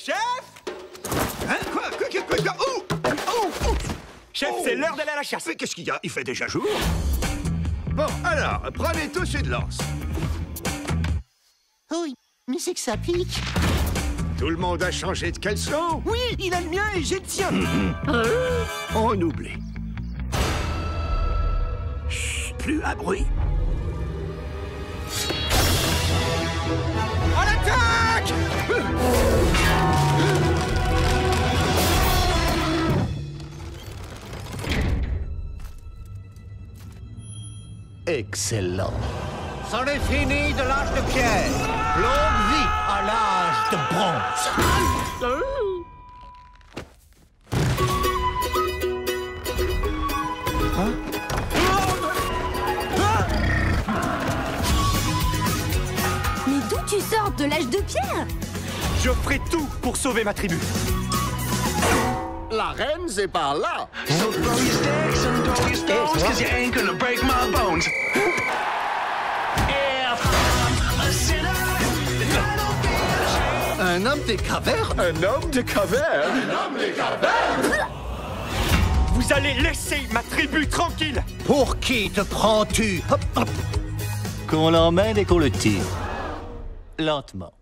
Chef! Hein? Quoi? Oh! Oh! Oh! Chef, c'est l'heure d'aller à la chasse. Mais qu'est-ce qu'il y a? Il fait déjà jour. Bon, alors, prenez tous une lance. Oui, mais c'est que ça pique. Tout le monde a changé de caleçon? Oui, il a le mien et j'ai le tien. On oublie. Chut, plus un bruit. À l'attaque! Excellent. C'en est fini de l'âge de pierre. Longue vie à l'âge de bronze. Mais d'où tu sors de l'âge de pierre? Je ferai tout pour sauver ma tribu. La reine, c'est par là. So throw your sticks and throw your stones, cause you ain't gonna break my bones. If I'm a sinner, Un homme des cavernes? Un homme de caverne? Vous allez laisser ma tribu tranquille. Pour qui te prends-tu? Hop, hop. Qu'on l'emmène et qu'on le tire. Lentement.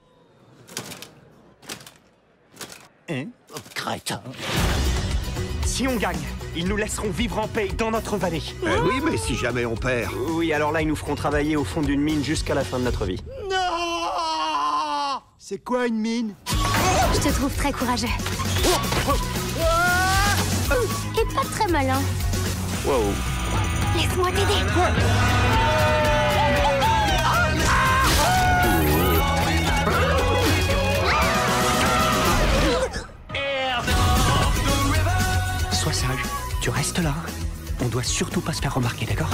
Hein? Oh, crétin. Si on gagne, ils nous laisseront vivre en paix dans notre vallée. Oui, mais si jamais on perd. Oui, alors là, ils nous feront travailler au fond d'une mine jusqu'à la fin de notre vie. Non! C'est quoi une mine? Je te trouve très courageux. Et pas très malin. Wow. Laisse-moi t'aider. Sois sage, tu restes là. On doit surtout pas se faire remarquer, d'accord?